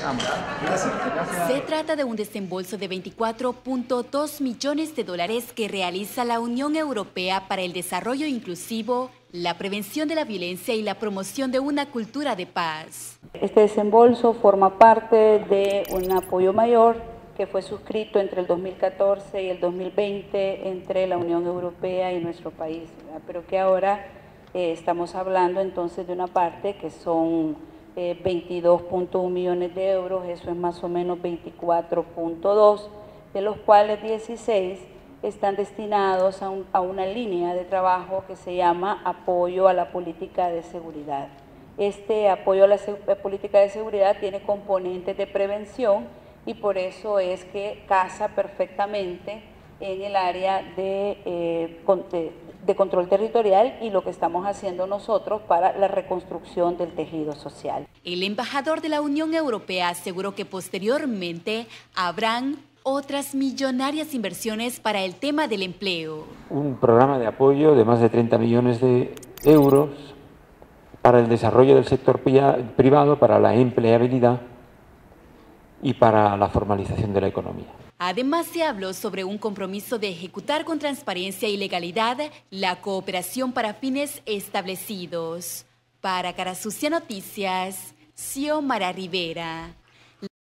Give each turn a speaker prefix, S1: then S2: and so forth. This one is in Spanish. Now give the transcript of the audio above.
S1: Se trata de un desembolso de 24.2 millones de dólares que realiza la Unión Europea para el desarrollo inclusivo, la prevención de la violencia y la promoción de una cultura de paz.
S2: Este desembolso forma parte de un apoyo mayor que fue suscrito entre el 2014 y el 2020 entre la Unión Europea y nuestro país, ¿verdad? Pero que ahora estamos hablando entonces de una parte que son 22.1 millones de euros, eso es más o menos 24.2, de los cuales 16 están destinados a una línea de trabajo que se llama apoyo a la política de seguridad. Este apoyo a la política de seguridad tiene componentes de prevención y por eso es que casa perfectamente en el área de control territorial y lo que estamos haciendo nosotros para la reconstrucción del tejido social.
S1: El embajador de la Unión Europea aseguró que posteriormente habrán otras millonarias inversiones para el tema del empleo.
S3: Un programa de apoyo de más de 30 millones de euros para el desarrollo del sector privado, para la empleabilidad y para la formalización de la economía.
S1: Además, se habló sobre un compromiso de ejecutar con transparencia y legalidad la cooperación para fines establecidos. Para Cara Sucia Noticias, Xiomara Rivera.